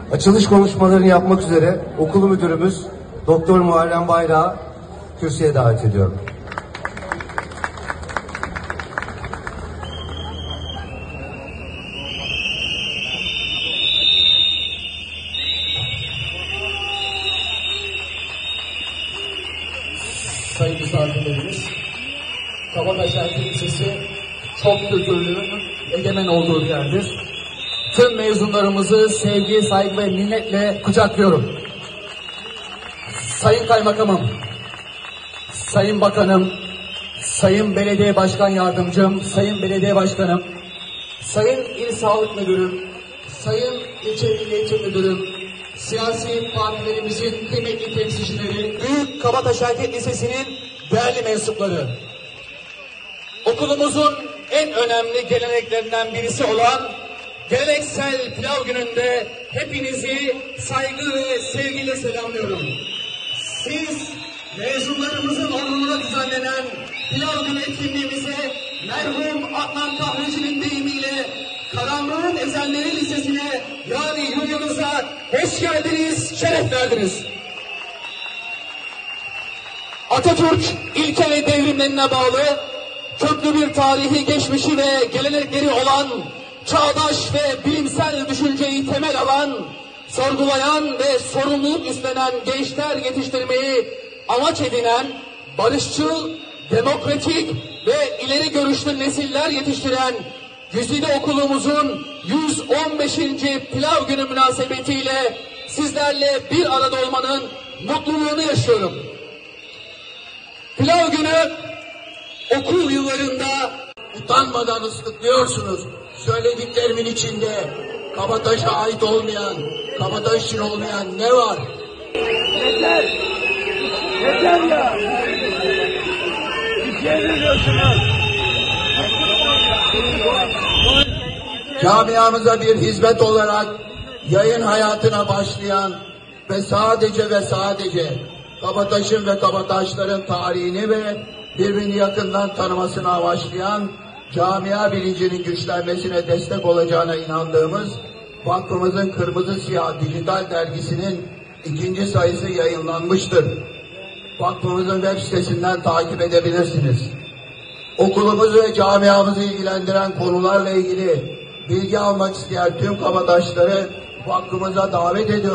Açılış konuşmalarını yapmak üzere okul müdürümüz Doktor Muharrem Bayrak'ı kürsüye davet ediyorum. Sayın misafirlerimiz, Kabataş Lisesi çok kültürlü, egemen olduğu bir yerdir. Tüm mezunlarımızı sevgi, saygı ve minnetle kucaklıyorum. Sayın Kaymakamım, Sayın Bakanım, Sayın Belediye Başkan Yardımcım, Sayın Belediye Başkanım, Sayın İl Sağlık Müdürüm, Sayın İlçe Milli Eğitim Müdürüm, siyasi partilerimizin kıymetli temsilcileri, Büyük Kabataş Erkek Lisesi'nin değerli mensupları, okulumuzun en önemli geleneklerinden birisi olan geleneksel pilav gününde hepinizi saygı ve sevgiyle selamlıyorum. Siz mezunlarımızın onuruna düzenlenen pilav günü etkinliğimize merhum Adnan Kahveci'nin deyimiyle Karanlığın Ezelleri Lisesi'ne yani yurdunuza hoş geldiniz, şeref verdiniz. Atatürk ilke ve devrimlerine bağlı köklü bir tarihi geçmişi ve gelenekleri olan, çağdaş ve bilimsel düşünceyi temel alan, sorgulayan ve sorumluluk üstlenen gençler yetiştirmeyi amaç edinen, barışçıl, demokratik ve ileri görüşlü nesiller yetiştiren güzide okulumuzun 115. Pilav Günü münasebetiyle sizlerle bir arada olmanın mutluluğunu yaşıyorum. Pilav Günü okul yıllarında utanmadan ıslıklıyorsunuz. Söylediklerimin içinde Kabataş'a ait olmayan, Kabataş için olmayan ne var? Yeter! Yeter ya! Bir şey veriyorsunuz. Camiamıza bir hizmet olarak yayın hayatına başlayan ve sadece Kabataş'ın ve Kabataşların tarihini ve birbirini yakından tanımasını amaçlayan camia bilincinin güçlenmesine destek olacağına inandığımız vakfımızın Kırmızı Siyah dijital dergisinin 2. sayısı yayınlanmıştır. Vakfımızın web sitesinden takip edebilirsiniz. Okulumuzu ve camiamızı ilgilendiren konularla ilgili bilgi almak isteyen tüm Kabataşları vakfımıza davet ediyoruz.